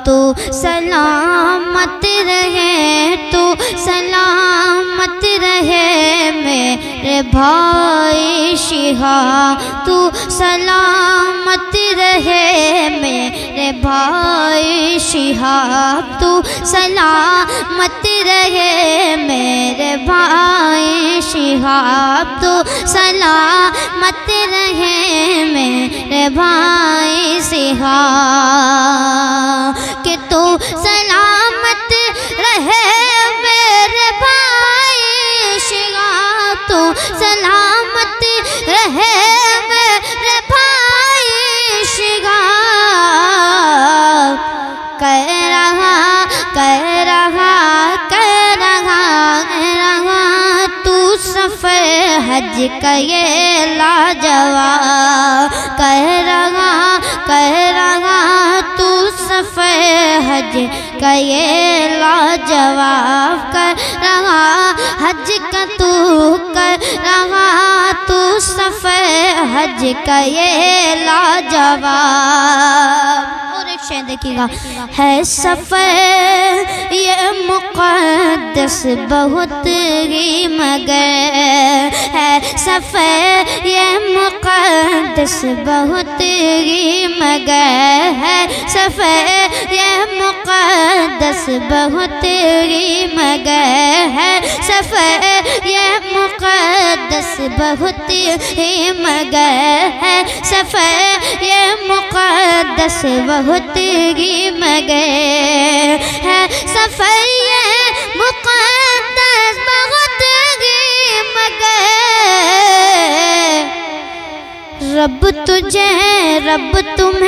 تو سلامت رہے، تو سلامت رہے میرے بھائی شہاب، تو سلامت رہے میرے بھائی شہاب، تو سلامت رہے میرے بھائی شہاب، تو سلامت رہے میرے بھائی شہاب، کہ تو سلامت رہے میرے بھائی شہاب، تو سلامت رہے میرے بھائی شہاب، کہہ رہا سفر حج کا یہ لاجواب، کہہ رہا تو سفر حج کا یہ لاجواب، کہہ رہا حج کا تو، کہہ رہا تو سفر حج کا یہ لاجواب۔ اور ایک شعر دیکھیے گا، ہے سفر یہ مقدس بہت ہی مگر، ہے سفر یہ مقدس بہت ہی مگر، ہے سفر یہ مقدس بہت ہی مگر، ہے سفر یہ مقدس بہت ہی مگر، ہے سفر یہ مقدس بہت ہی مگر، ہے سفر یہ مقدس بہت ہی مگر، رب تجھے، رب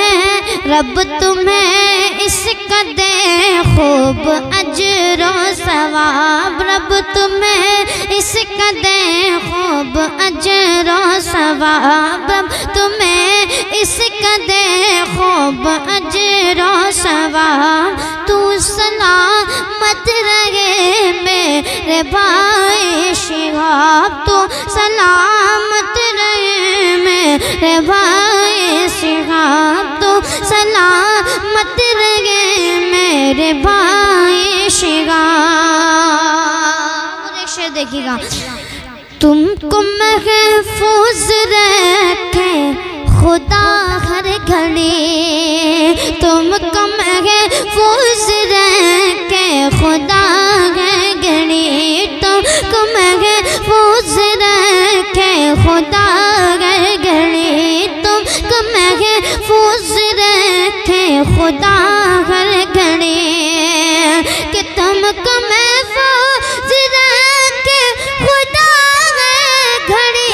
تمہیں اس کا دے خوب اجر و ثواب، رب تمہیں اس کا دے خوب اجر و ثواب، رب تمہیں اس کا دے خوب اجر و ثواب، تو سلامت رہے میرے بھائی شہاب، تو سلامت رہے میرے بھائی شہاب، تو سلامت رہے میرے بھائی شہاب۔ اور ایک شعر دیکھیے گا، تم کو محفوظ رکھے خدا ہر گھڑی، تم کو محفوظ رکھے خدا ہر گھڑی، تم کو محفوظ رکھے خدا ہر گھڑی، تم کو محفوظ رکھے خدا ہر گھڑی، کہ تم کو محفوظ رکھے خدا ہر گھڑی،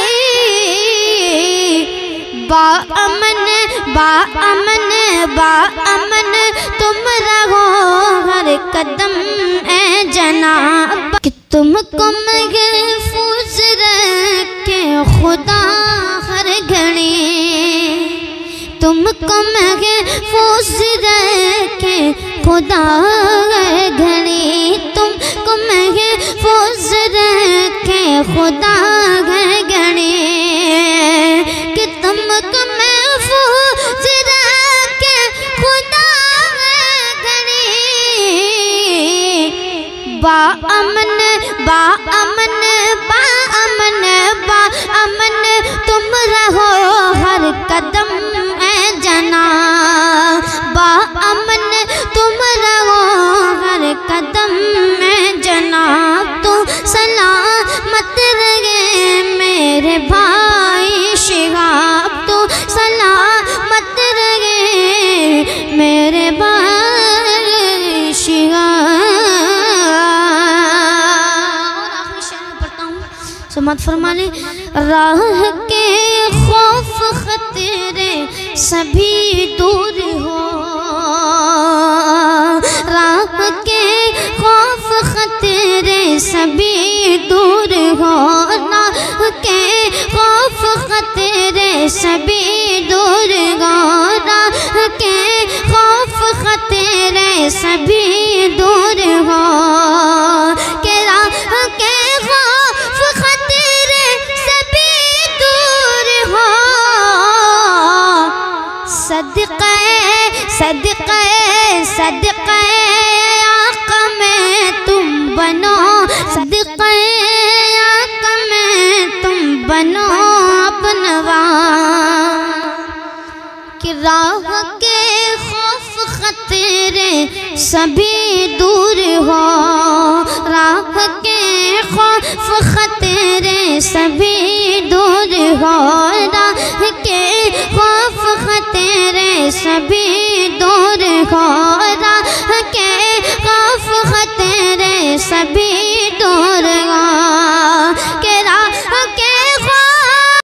با امن تم رہو ہر قدم اے جناب، کہ تم کو محفوظ رکھے خدا ہر گھڑی، تم کو محفوظ رکھے خدا ہر گھڑی، تم کو محفوظ رکھے خدا ہر گھڑی، کہ تم کو محفوظ رکھے خدا ہر گھڑی، با امن تم رہو ہر قدم اے جناب، با امن تم رہو ہر قدم اے جناب، تو سلامت رہے میرے بھائی شہاب، تو سلامت رہے میرے بھائی شہاب۔ سمات فرمانے، راہ کے خوف خطرے سبھی دور ہو، راہ کے خوف خطرے سبھی دور ہو، راہ کے خوف خطرے سبھی دور ہو، راہ کے خوف خطرے سبھی دور ہو، کہ راہ کے صدقہ آقا میں تم بنو، صدقہ آقا میں تم بنو اپنوا، کہ راہ کے خوف خطرے سبھی دور ہو، راہ کے خوف خطرے سبھی دور ہو، راہ کے خوف خطرے سبھی